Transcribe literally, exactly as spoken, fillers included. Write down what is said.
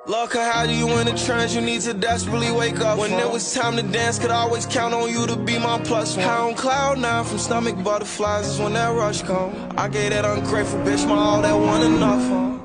Lord, how do you in a trance? You need to desperately wake up. When it was time to dance, could always count on you to be my plus one. High on cloud nine from stomach butterflies is when that rush come. I gave that ungrateful bitch my all that wasn't enough, huh?